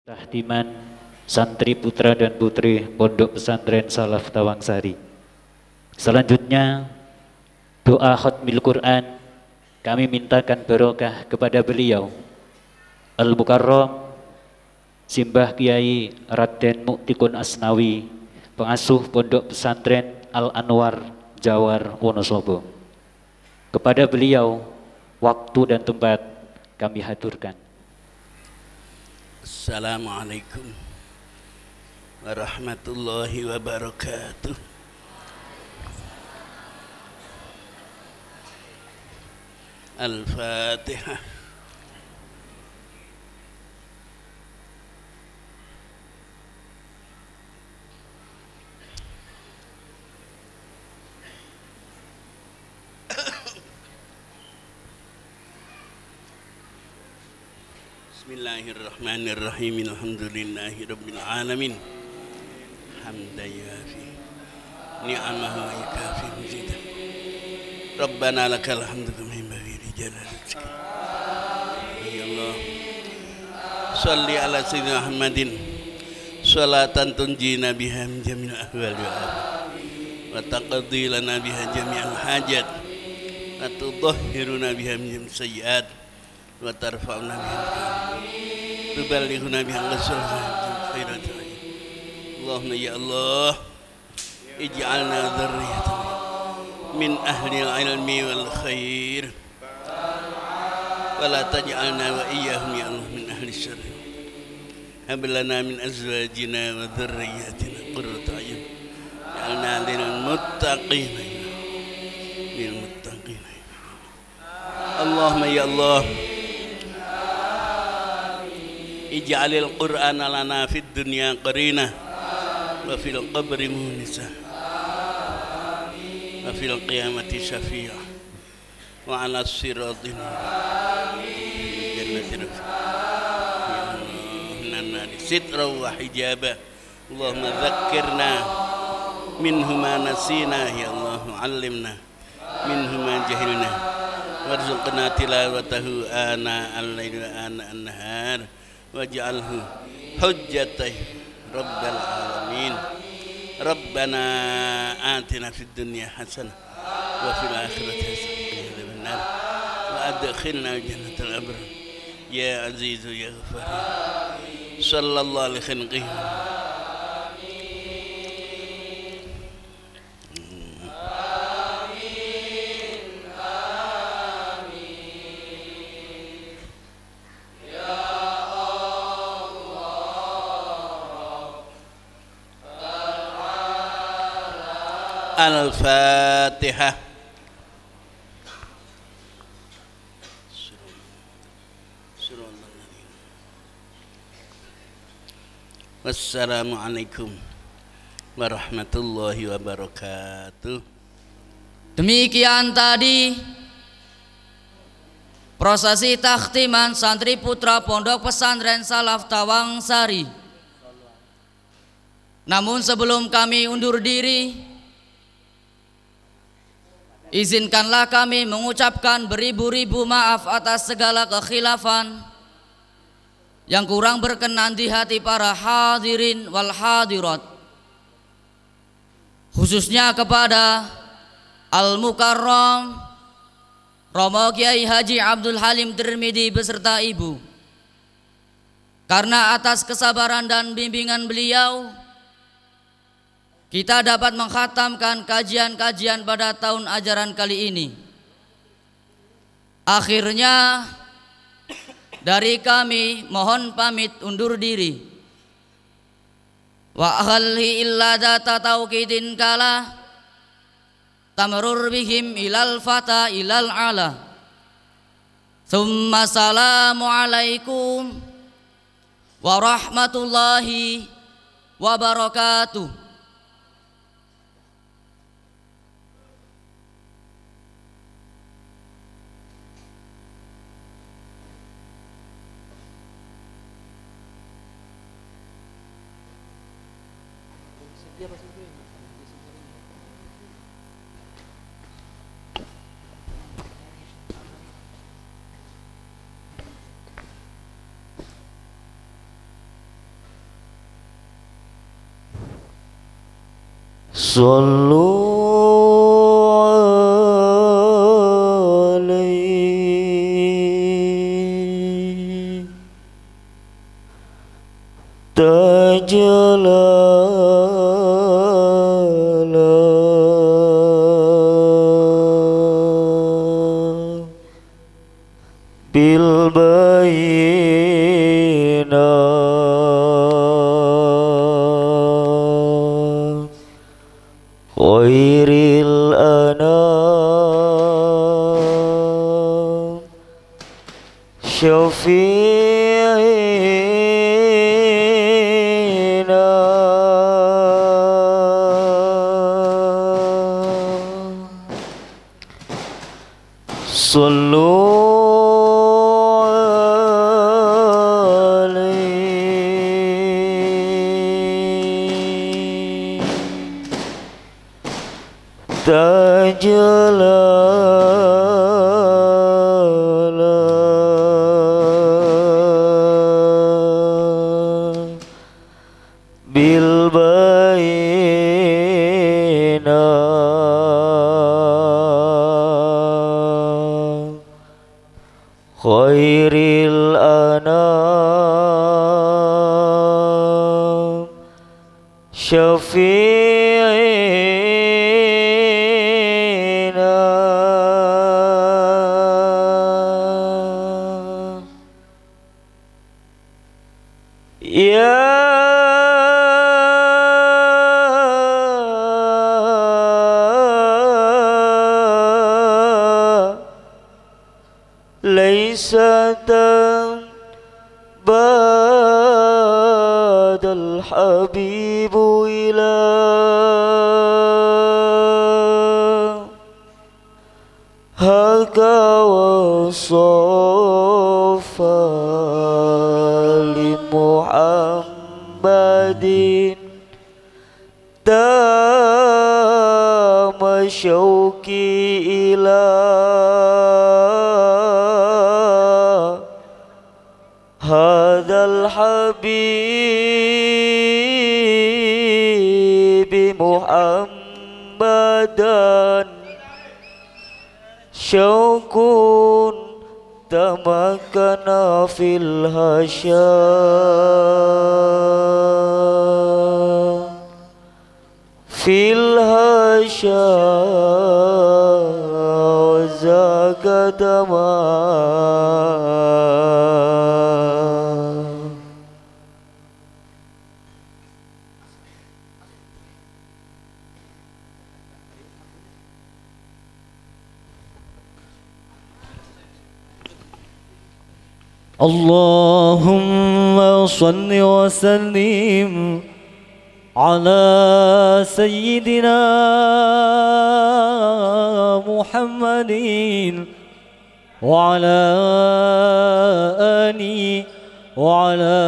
Tahdiman santri putra dan putri Pondok Pesantren Salaf Tawangsari. Selanjutnya doa khatmil Quran kami mintakan barokah kepada beliau Al-Mukarram Simbah Kiai Raden Muktikun Asnawi, pengasuh Pondok Pesantren Al-Anwar Jawar Wonosobo. Kepada beliau waktu dan tempat kami haturkan. Assalamualaikum warahmatullahi wabarakatuh. Al-Fatihah. Bismillahirrahmanirrahim. Alhamdulillahi rabbil alamin. Hamdan yafi ni'amahu wa yukafi mazidah. Rabbana lakal hamdu kama yanbaghi li jalali wajhika. Ya Allah, shalli ala sayyidina Muhammadin salatan tunjina biha min jamil ahwal wa afat wa taqdi lana biha jami'al hajat wa tudahhiruna biha min jami'is sayyi'at wa tarfa'una biha tuballighuna biha al-ghusl khairat. Allahumma ya Allah, ij'alna dzurriyyatan min ahli al-ilmi wal khair wa la taj'alna wa iyyahum ya Allah min ahli syarr. Hab lana min azwajina wa dhurriyyatina qurrata a'yun waj'alna lil muttaqina lil muttaqina. Allahumma ya Allah, ij'alil Qur'ana lana fid dunya qarina wa fil qabri munisa wa fil qiyamati syafi'a wa ala siratin jannatin ya sitra wa hijaba. Allahumma dzakkirna minhu ma nasina ya Allah, 'allimna minhu ma jahilna warzuqna tilawatahu ana al-laili wa ana an-nahar waj'alhu hujjatan rabbal alamin. Rabbana atina fid dunya hasanah wa fil akhirati hasanah wa adkhilna jannatal abrar ya azizu ya ghafar. Sallallahu alaihi khalqihi Al-Fatihah. Wassalamualaikum warahmatullahi wabarakatuh. Demikian tadi prosesi takhtiman santri putra Pondok Pesantren Salaf Tawangsari. Namun sebelum kami undur diri, izinkanlah kami mengucapkan beribu-ribu maaf atas segala kekhilafan yang kurang berkenan di hati para hadirin wal hadirat, khususnya kepada Al-Mukarram Romo Kiai Haji Abdul Halim Tirmidzi beserta ibu, karena atas kesabaran dan bimbingan beliau kita dapat mengkhatamkan kajian-kajian pada tahun ajaran kali ini. Akhirnya dari kami mohon pamit undur diri. Wa akhalhi illa data tauqidin kala tamrur bihim ilal fata ilal ala. Thumma salamu alaikum warahmatullahi wabarakatuh. Sallu alaihi tajalala bil bayina khairil anam syafi'ina sallu alaihi tajalala bil bayina khairil anam syafi'ina ya laisatan badal habibu ila haka wasofa li muhammadin tama syauki ila hadal habibi muhammadan syaukun tamakana fil hasya zakatama Allahumma salli wa sallim ala sayyidina Muhammadin wa ala ali wa ala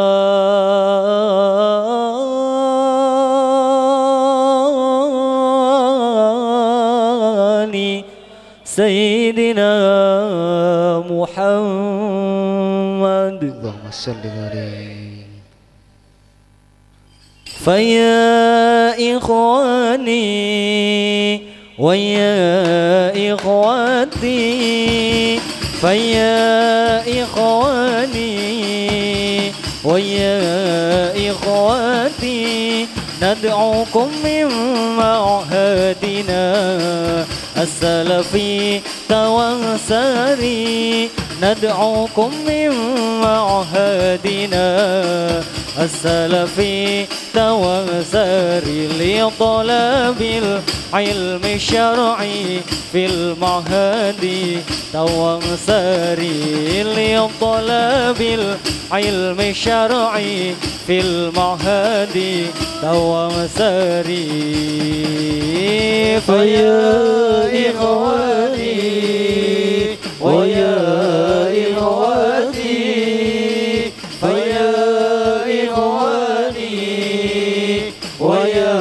ali sayyidina Muhammad. Allahumma salli alaihi. Faya ikhwani wa ya ikhwati, faya ikhwani wa ya ikhwati, nad'ukum min ma'hadina as-salafi tawansari, ندعوكم من معهدنا السلفي توسري لطلب العلم الشرعي في المعهد توسري لطلب العلم الشرعي في المعهد توسري فيا إخواني ويا إخواتي فيا إخواني ويا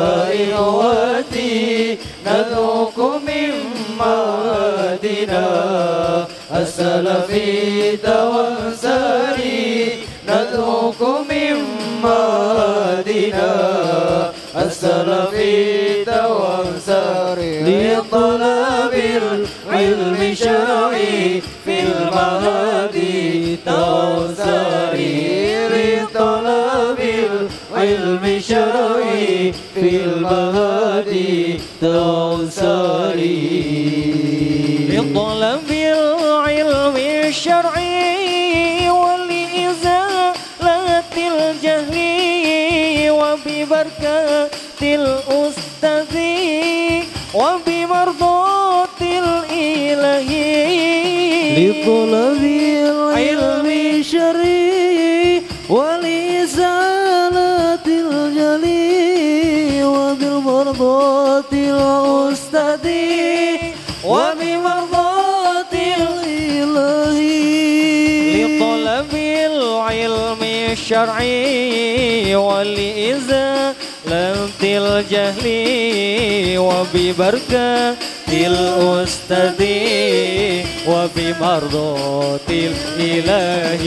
إخواتي ندعوكم من معهدنا السلفي توسري ندعوكم من معهدنا السلفي توانساري لطلب العلم الشرعي في المهدي توانساري لطلب العلم الشرعي في المهدي توانساري لطلب العلم الشرعي ولإزالة الجهل وببركة الأستاذ وبمرضاة الإله لطلب العلم الشرعي ولإزالة الجهل وبالمرضاة الأستاذ وبمرضاة الإله لطلب العلم الشرعي ولإزالة الجهل وببركة الأستاذ وبمرضاة الإله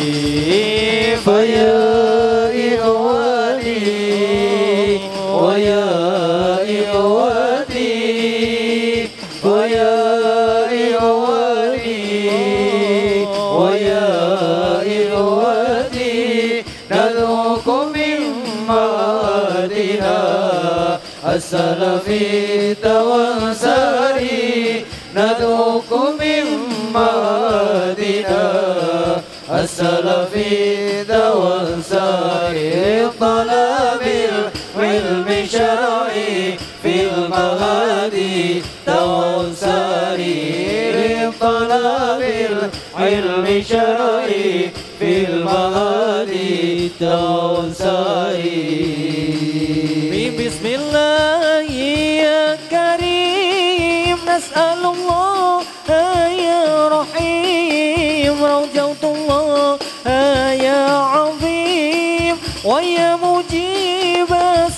فيا إخواني ويا إخواتي ويا إخواني ويا إخواتي ندعوكم من مهدنا السلفي توانساري ندعوكم من مهدنا السلفي توانساري طلب العلم الشرعي في المهدي توانساري طلب العلم الشرعي في المهدي توانساري بسم الله يا كريم نسأل الله يا رحيم رجوت الله يا عظيم ويا مجيب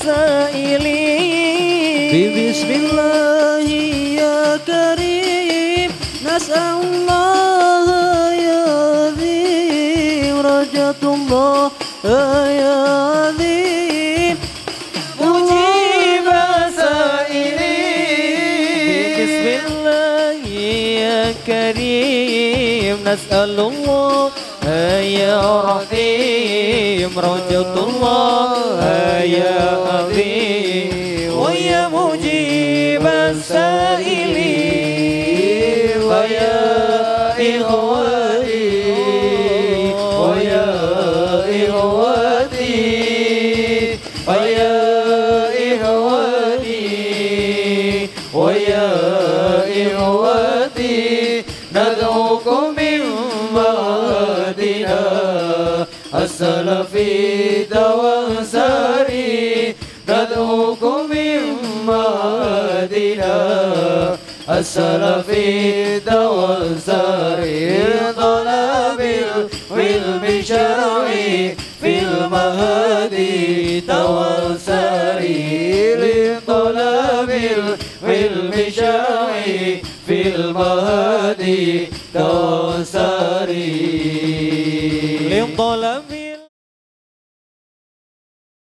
السائلين بسم الله يا كريم نسأل الله يا عظيم رجوت الله يا عظيم مجيب السائلين بسم الله يا كريم نسأل الله يا رحيم رجوت الله يا عظيم ويا مجيب السائلين ويا إخواني ويا إخواتي ويا إخواني ويا إخواتي ندعوكم من مهدنا السلفي توانساري ندعوكم من مهدنا السلفي توانساري طلب العلم الشرعي في المهدي توانساري لطلب العلم الشرعي في المهدي توانساري لطلب